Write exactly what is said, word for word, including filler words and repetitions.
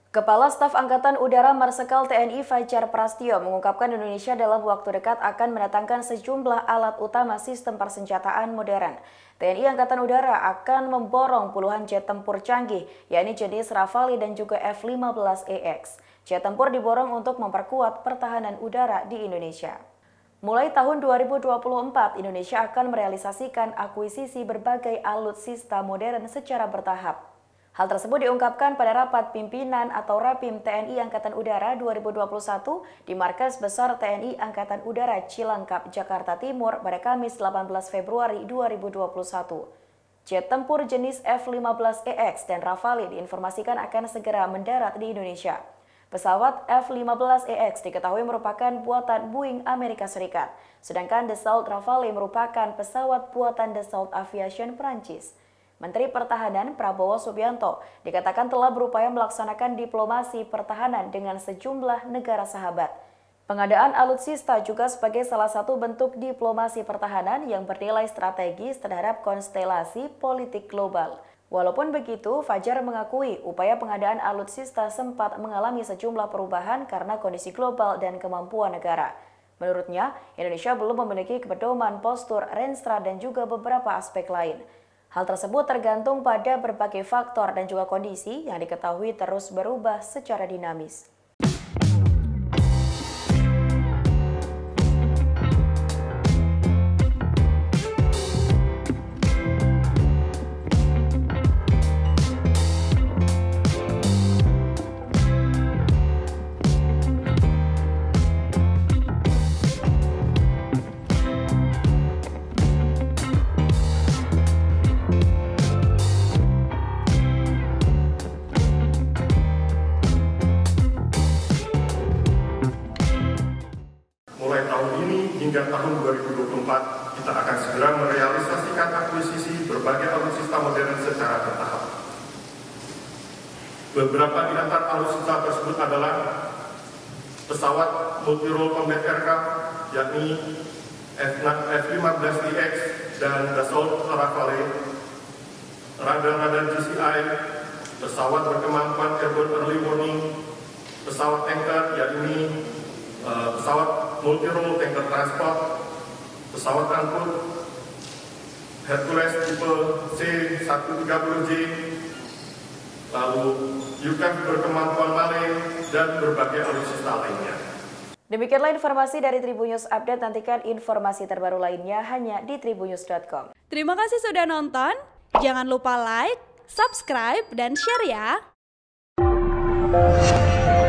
Kepala Staf Angkatan Udara Marsikal T N I Fajar Prasetyo mengungkapkan Indonesia dalam waktu dekat akan mendatangkan sejumlah alat utama sistem persenjataan modern. T N I Angkatan Udara akan memborong puluhan jet tempur canggih, yakni jenis Rafale dan juga F lima belas E X. Jet tempur diborong untuk memperkuat pertahanan udara di Indonesia. Mulai tahun dua ribu dua puluh empat, Indonesia akan merealisasikan akuisisi berbagai alutsista modern secara bertahap. Hal tersebut diungkapkan pada rapat pimpinan atau Rapim T N I Angkatan Udara dua ribu dua puluh satu di Markas Besar T N I Angkatan Udara Cilangkap, Jakarta Timur pada Kamis delapan belas Februari dua ribu dua puluh satu. Jet tempur jenis F lima belas E X dan Rafale diinformasikan akan segera mendarat di Indonesia. Pesawat F lima belas E X diketahui merupakan buatan Boeing Amerika Serikat, sedangkan Dassault Rafale merupakan pesawat buatan Dassault Aviation Prancis. Menteri Pertahanan Prabowo Subianto dikatakan telah berupaya melaksanakan diplomasi pertahanan dengan sejumlah negara sahabat. Pengadaan alutsista juga sebagai salah satu bentuk diplomasi pertahanan yang bernilai strategis terhadap konstelasi politik global. Walaupun begitu, Fajar mengakui upaya pengadaan alutsista sempat mengalami sejumlah perubahan karena kondisi global dan kemampuan negara. Menurutnya, Indonesia belum memiliki kepedoman postur, renstra, dan juga beberapa aspek lain. Hal tersebut tergantung pada berbagai faktor dan juga kondisi yang diketahui terus berubah secara dinamis. Hingga tahun dua ribu dua puluh empat, kita akan segera merealisasikan akuisisi berbagai alutsista modern secara bertahap. Beberapa di antara alutsista tersebut adalah pesawat multi-role combat aircraft, yakni F lima belas E X dan Dassault Rafale, radar-radar G C I, pesawat berkemampuan airborne early warning, pesawat tanker, yakni uh, pesawat multi-role tanker transport, pesawat angkut Hercules tipe C seratus tiga puluh J, lalu U C A V berkemampuan Malay, dan berbagai alutsista lainnya. Demikianlah informasi dari Tribunnews Update. Nantikan informasi terbaru lainnya hanya di tribunnews dot com. Terima kasih sudah nonton. Jangan lupa like, subscribe, dan share ya.